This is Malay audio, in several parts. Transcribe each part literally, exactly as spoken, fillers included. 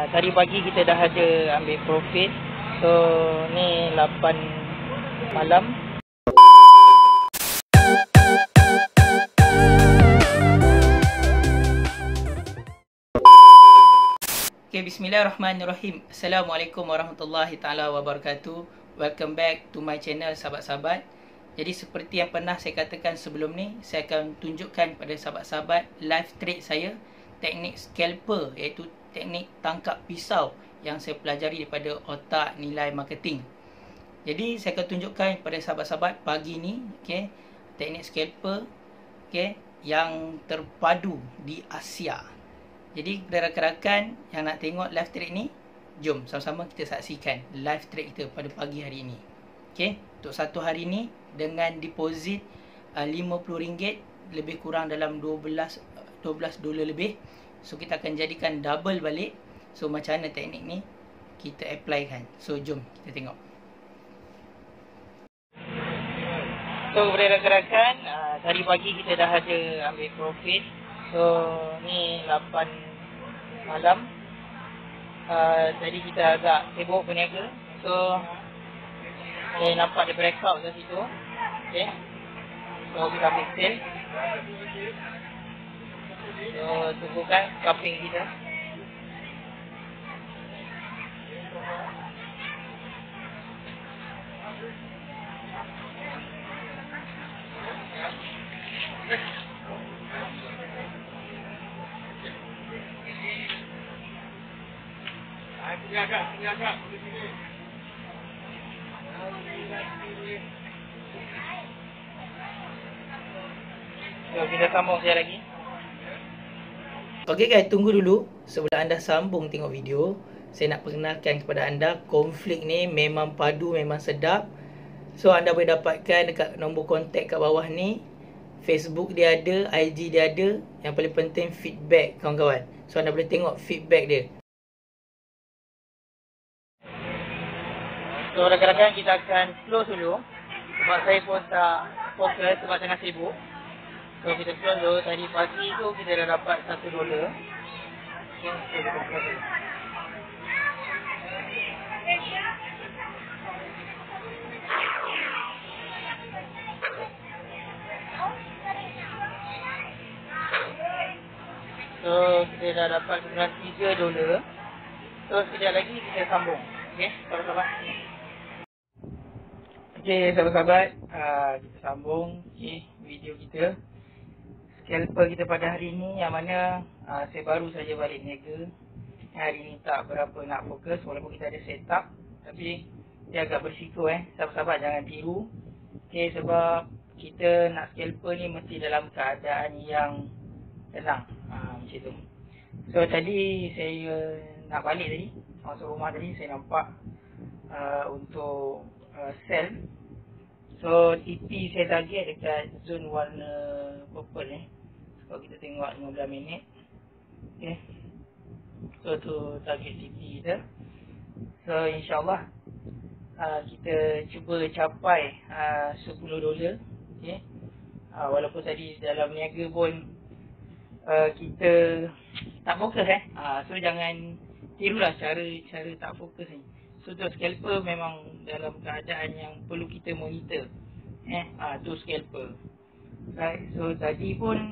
tadi pagi kita dah ada ambil profit. So ni lapan malam. Okay, bismillahirrahmanirrahim. Assalamualaikum warahmatullahi taala wabarakatuh. Welcome back to my channel sahabat-sahabat. Jadi seperti yang pernah saya katakan sebelum ni, saya akan tunjukkan pada sahabat-sahabat live trade saya teknik scalper, iaitu teknik tangkap pisau yang saya pelajari daripada otak nilai marketing. Jadi saya akan tunjukkan pada sahabat-sahabat pagi ni, okey, teknik scalper, okey, yang terpadu di Asia. Jadi kepada rakan-rakan yang nak tengok live trade ni, jom sama-sama kita saksikan live trade kita pada pagi hari ini. Okey, untuk satu hari ni dengan deposit uh, lima puluh ringgit, lebih kurang dalam dua belas dolar lebih. So kita akan jadikan double balik. So macam mana teknik ni kita apply kan. So jom kita tengok. So kepada rakan-rakan, uh, tadi pagi kita dah ada ambil profit. So ni lapan malam. uh, Tadi kita agak sibuk berniaga. So saya nampak dia breakout kat situ. Okay, so kita ambil sell. So tunggukan scalping kita. Sini agak, sini agak, sini. So kita sambung sekali lagi. Okey guys, tunggu dulu. Sebelum anda sambung tengok video, saya nak perkenalkan kepada anda, konflik ni memang padu, memang sedap. So anda boleh dapatkan dekat nombor kontak kat bawah ni. Facebook dia ada, I G dia ada. Yang paling penting feedback kawan-kawan. So anda boleh tengok feedback dia. So rakan-rakan, kita akan close dulu sebab saya pun tak fokus sebab tengah sibuk. So kita close dulu. Tadi pagi tu kita dah dapat satu dolar. Okay, so kita close dulu. So kita dah dapat sembilan puluh tiga dolar. So sekejap lagi kita sambung. Okay, sahabat-sahabat. Okay, sahabat-sahabat, uh, kita sambung okay, video kita scalper kita pada hari ini, yang mana uh, saya baru saja balik niaga. Hari ini tak berapa nak fokus walaupun kita ada setup, tapi dia agak berisiko eh. Sahabat-sahabat jangan tiru. Okay, sebab kita nak scalper ni mesti dalam keadaan yang tenang, uh, macam tu. So tadi saya nak balik tadi, masuk rumah tadi saya nampak uh, untuk uh, sell. So T P saya target dekat zone warna purple ni. So kita tengok lima belas minit. Okay, so tu target T P kita. So insyaAllah uh, kita cuba capai uh, sepuluh dolar. Okay, uh, walaupun tadi dalam niaga pun uh, kita tak fokus eh. uh, So jangan tirulah cara cara tak fokus ni. So tu scalper memang dalam keadaan yang perlu kita monitor. Eh, ah tu scalper. Right, so tadi pun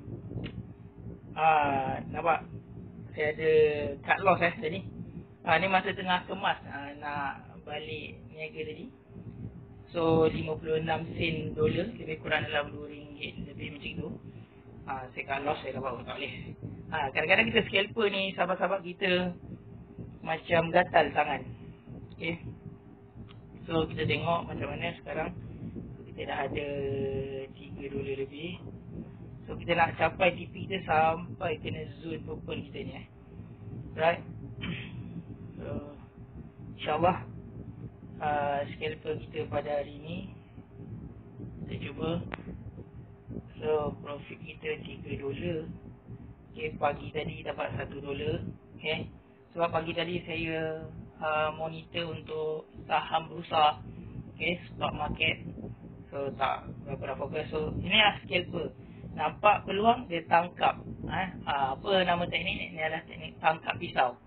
ah nampak saya ada cut loss eh tadi. Ah ni masa tengah kemas ah, nak balik niaga tadi. So lima puluh enam sen dolar, lebih kurang dalam dua ringgit lebih macam tu. Ah saya cut loss, saya dapat tak boleh. Ah kadang-kadang kita scalper ni, sahabat-sahabat kita macam gatal tangan. Okay, so kita tengok macam mana sekarang. Kita dah ada tiga dolar lebih. So kita nak capai T P kita sampai kena zone purple kita ni eh. Right, so InsyaAllah uh, scalper kita pada hari ni kita cuba. So profit kita tiga dolar. Okay, pagi tadi dapat satu dolar. Okay, sebab pagi tadi saya Uh, monitor untuk saham bursa, okay, stock market. So tak berapa fokus. So ini adalah scalper. Nampak peluang dia tangkap. Eh? Uh, apa nama teknik ni? Ini adalah teknik tangkap pisau. So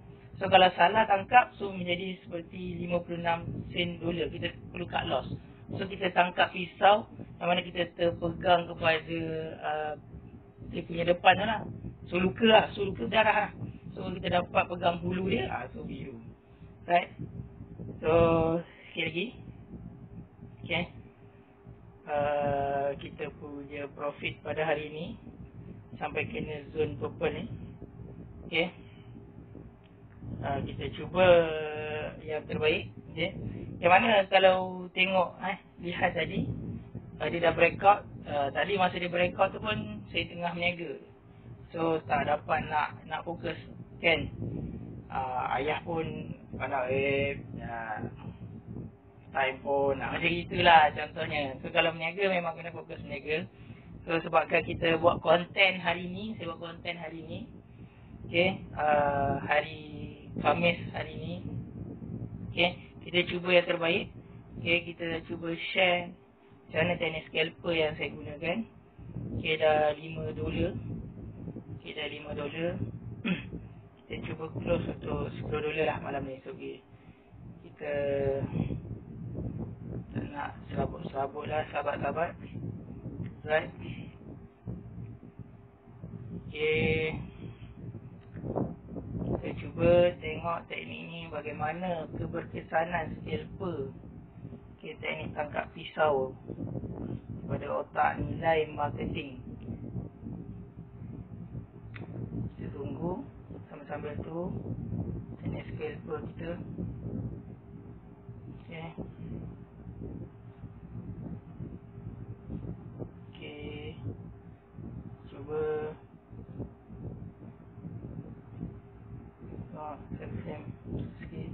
So kalau salah tangkap, so menjadi seperti lima puluh enam sen dolar. Kita perlu cut loss. So kita tangkap pisau yang mana kita terpegang kepada uh, dia punya depan tu lah. So luka lah, so luka darah lah. So kita dapat pegang hulu dia, ah, so biru. Right. So sikit lagi. Okay. Uh, kita punya profit pada hari ni sampai kena zone purple ni. Okay. Uh, kita cuba yang terbaik. Okay. Yang mana kalau tengok eh, lihat tadi uh, dia dah breakout. uh, Tadi masa dia breakout tu pun saya tengah berniaga. So tak dapat nak nak fokus kan. uh, Ayah pun pandang eh uh, time pun nak macam itulah contohnya. So kalau berniaga memang kena fokus berniaga. So sebabkan kita buat konten hari ni, saya buat konten hari ni. Okay, uh, hari Khamis hari ni. Okay, kita cuba yang terbaik. Okay, kita cuba share macam mana teknik scalper yang saya gunakan. Okay, dah lima dolar. Okay, dah lima dolar. Kita cuba close untuk sepuluh dolar lah malam ni. So okay, kita tak nak serabut-serabut lah sahabat-sahabat. Right. Okay, kita cuba tengok teknik ni bagaimana keberkesanan scalper. Okay, teknik tangkap pisau pada otak nilai marketing. Kita tunggu sambil-sambil tu teknik scalper kita. Okay. Okay, cuba oh, saya sikit.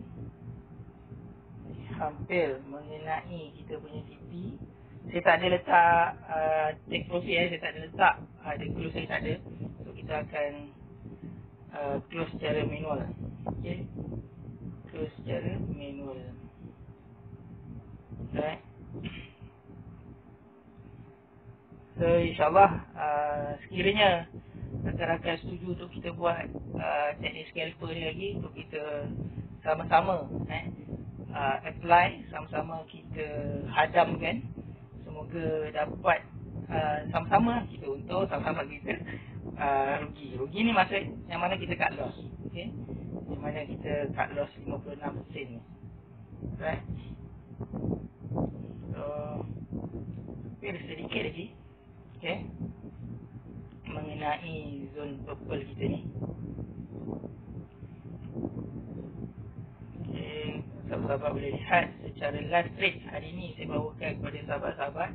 Hampir mengenai kita punya T P. Saya tak ada letak uh, take profit eh. Saya tak ada letak uh, the close saya tak ada. So kita akan uh, close secara manual. Okay, close secara manual. Right. So insyaAllah uh, sekiranya rakan-rakan setuju untuk kita buat uh, teknik scalper ni lagi, untuk kita sama-sama eh, uh, apply, sama-sama kita hadamkan. Semoga dapat uh, sama-sama kita untung, sama-sama kita uh, rugi. Rugi ni maksud yang mana kita cut loss. Okay, yang mana kita cut loss lima puluh enam sen. Right. So hampir sedikit lagi. Okay, mengenai zone purple kita ni. Okay, sahabat-sahabat boleh lihat secara live trade hari ni saya bawakan kepada sahabat-sahabat.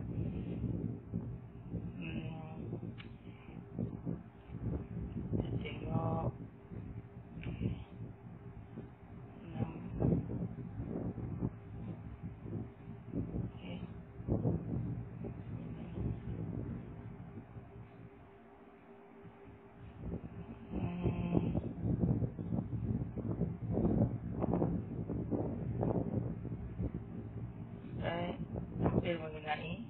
hmm, Kita tengok. Mengenai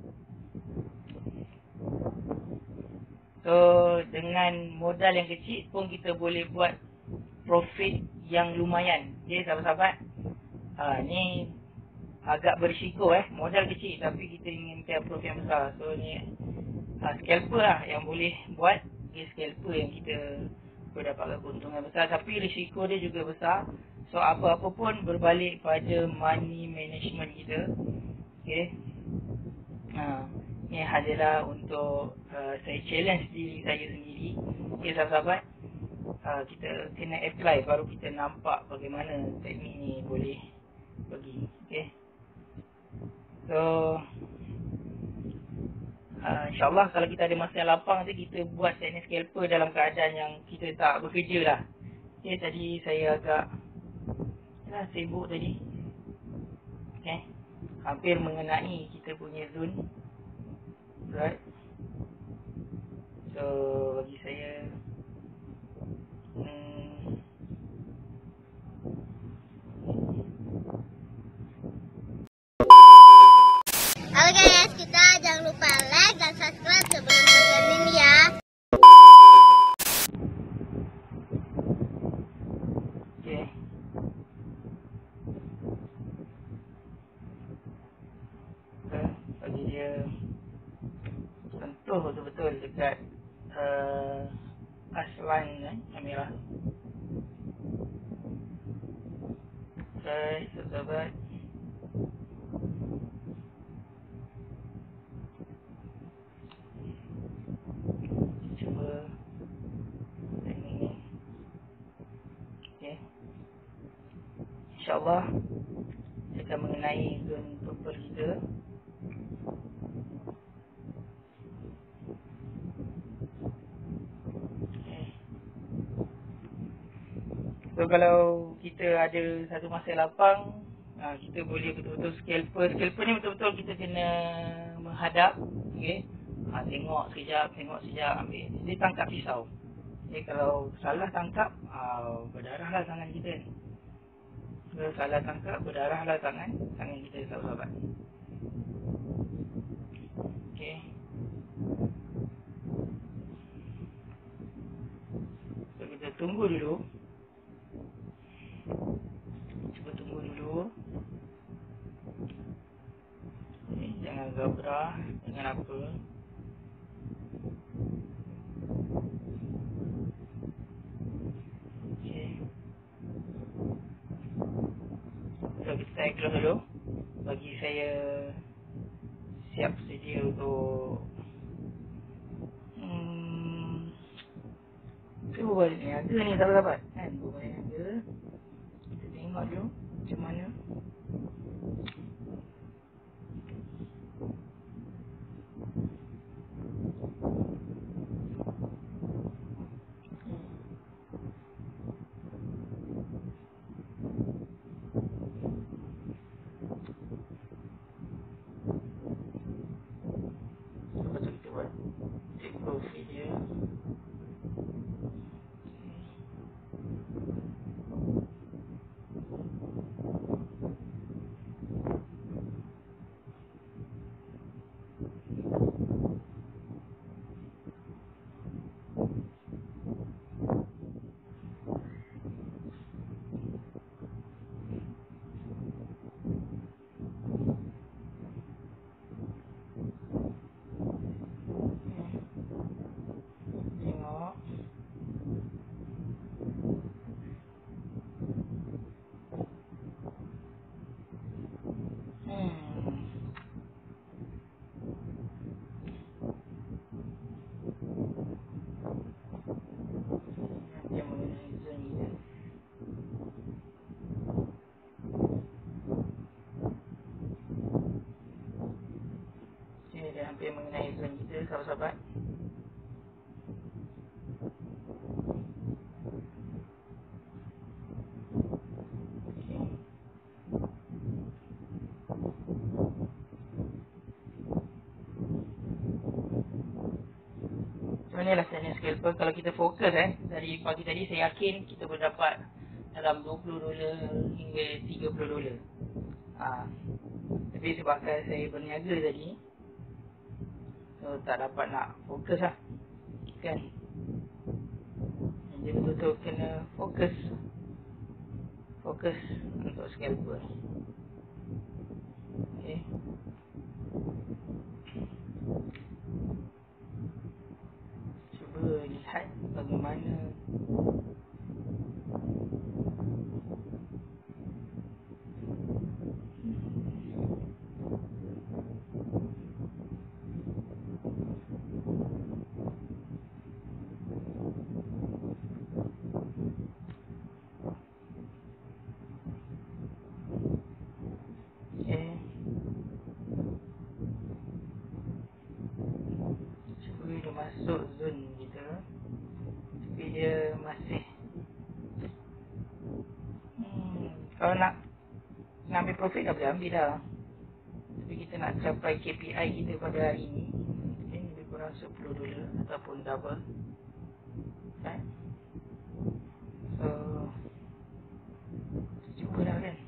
so dengan modal yang kecil pun kita boleh buat profit yang lumayan. Okay, sahabat-sahabat, ha, ni agak berisiko eh, modal kecil tapi kita inginkan profit yang besar. So ni ha, scalper lah yang boleh buat. Okay, scalper yang kita boleh dapatkan keuntungan besar tapi risiko dia juga besar. So apa-apa pun berbalik pada money management kita. Okay, ha, ni adalah untuk uh, saya challenge diri saya sendiri. Okay, sahabat-sahabat, uh, kita kena apply baru kita nampak bagaimana teknik ni boleh pergi. Okay, so uh, insyaAllah kalau kita ada masa yang lapang nanti kita buat teknik scalper dalam keadaan yang kita tak bekerja lah. Okay, tadi saya agak ya, sibuk tadi. Okay, hampir mengenai kita punya zone. Right. So bagi saya hmm, halo guys, kita jangan lupa like dan subscribe sebelum nonton ini ya. Okay, Alright, sahabat. Cuba teknik ni. Okay. InsyaAllah saya akan mengenai zone purple kita. So kalau kita ada satu masa lapang, ha, kita boleh betul-betul scalper. Scalper ni betul-betul kita kena menghadap, okay? Ha, tengok sekejap, tengok sekejap, ambil. Dia tangkap pisau. Okay, kalau salah tangkap, ha, berdarahlah tangan kita. Kalau salah tangkap, berdarahlah tangan tangan kita, sahabat-sahabat. Okay. So kita tunggu dulu. Cuba tunggu dulu. Okay, jangan gabrah, jangan apa. Okay. So kita tarik close dulu. Bagi saya siap sedia untuk hmm, saya buat niaga ni, sahabat-sahabat, kan? Buat niaga. Kita tengok dulu macam mana. Lepas tu kita buat take profit dia. Tengok. Hmm. Dia mengenai zone kita. Okay, dia hampir mengenai zone kita, sahabat-sahabat. So ni lah channel scalper. Kalau kita fokus eh, dari pagi tadi saya yakin kita berdapat dalam dua puluh dolar hingga tiga puluh dolar. Ha. Tapi sebabkan saya berniaga tadi, so tak dapat nak fokus lah, kan? Jadi betul-betul kena fokus. Fokus untuk scalper. Okay. Cuba lihat bagaimana okay. Cuba dia masuk zone kita, tapi dia masih hmm, kalau nak nak ambil profit dah boleh ambil dah. Tapi kita nak capai K P I kita pada hari ini, okay, lebih kurang sepuluh dolar ataupun double, kan? So cubalah, kan?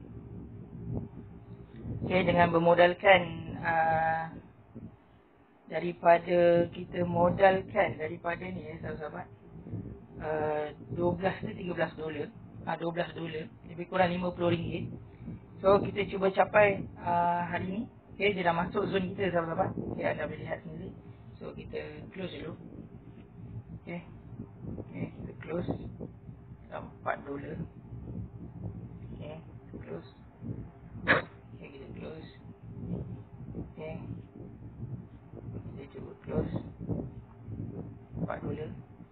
Okay, dengan bermodalkan uh, daripada kita modalkan daripada ni eh, sahabat-sahabat, uh, dua belas ke tiga belas dolar, uh, dua belas dolar, lebih kurang lima puluh ringgit. So kita cuba capai uh, hari ni. Okay, dia dah masuk zone kita, sahabat-sahabat. Okay, anda boleh lihat sendiri. So kita close dulu. Okay, okay, kita close empat dolar. Okay, close. Okay, kita close. Okay, kita cuba close empat dolar.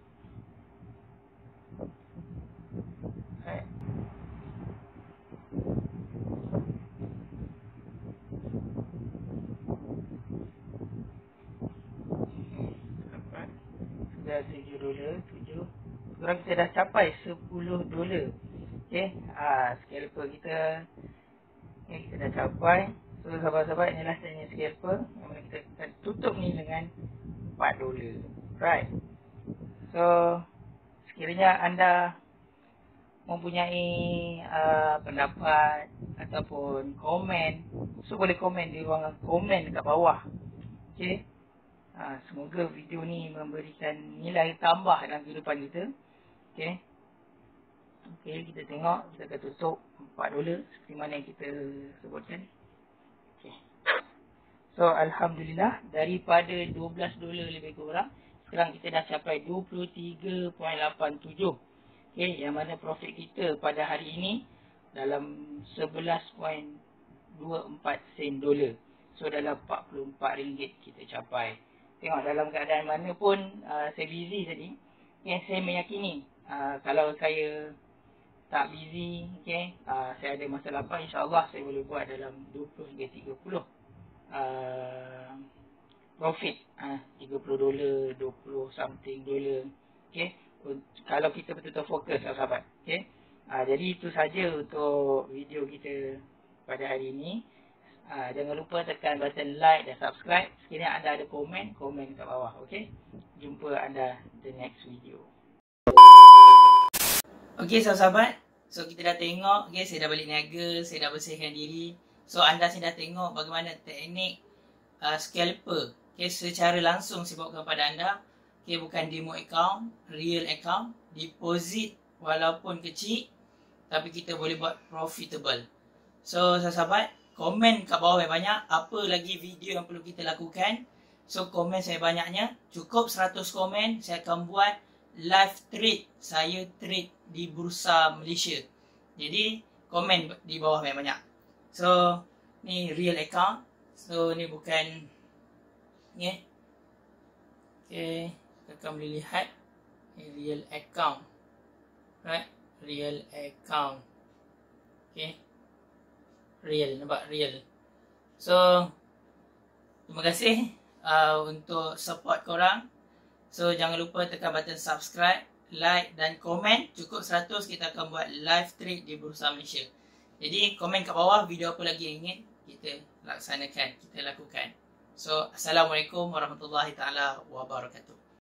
Right. Sudah tujuh dolar, tujuh. Sekarang kita dah capai sepuluh dolar. Okay, ah, scalper kita, okay, kita dah capai. So sahabat-sahabat, inilah tanya scalper yang mana kita akan tutup ni dengan empat dolar. Right. So sekiranya anda mempunyai uh, pendapat ataupun komen, so boleh komen di ruangan komen dekat bawah. Okay, uh, semoga video ni memberikan nilai tambah dalam kehidupan kita. Okay, okay, kita tengok, kita akan tutup empat dolar seperti mana yang kita sebutkan. Okay. So alhamdulillah, daripada dua belas dolar lebih kurang, sekarang kita dah capai dua puluh tiga perpuluhan lapan tujuh. Okay, yang mana profit kita pada hari ini dalam sebelas perpuluhan dua empat sen dolar. So dalam empat puluh empat ringgit kita capai. Tengok dalam keadaan mana pun uh, saya busy tadi. Okay, saya meyakini uh, kalau saya tak busy, okay, uh, saya ada masa lapang, insyaAllah saya boleh buat dalam dua puluh hingga tiga puluh uh, profit. uh, tiga puluh dolar, dua puluh something dolar. Okay, kalau kita betul-betul fokus, sahabat. Okay, uh, jadi itu saja untuk video kita pada hari ini. uh, Jangan lupa tekan button like dan subscribe. Sekiranya anda ada komen, komen kat bawah. Okay, jumpa anda the next video. Okay, sahabat-sahabat, so kita dah tengok, okay, saya dah balik niaga, saya dah bersihkan diri. So anda saya dah tengok bagaimana teknik uh, scalper, okay, secara langsung saya bawakan kepada anda. Okay, bukan demo account, real account, deposit walaupun kecil, tapi kita boleh buat profitable. So sahabat, komen kat bawah yang banyak, apa lagi video yang perlu kita lakukan. So komen saya banyaknya, cukup seratus komen, saya akan buat live trade, saya trade di Bursa Malaysia. Jadi komen di bawah yang banyak. So ni real account, so ni bukan ni. Yeah. Okay, kita akan boleh lihat ni real account, right? Real account. Okay, real, nampak real. So terima kasih uh, untuk support korang. So jangan lupa tekan button subscribe, like dan komen. Cukup seratus, kita akan buat live trade di Bursa Malaysia. Jadi komen kat bawah video apa lagi yang ingin kita laksanakan, kita lakukan. So assalamualaikum warahmatullahi taala wabarakatuh.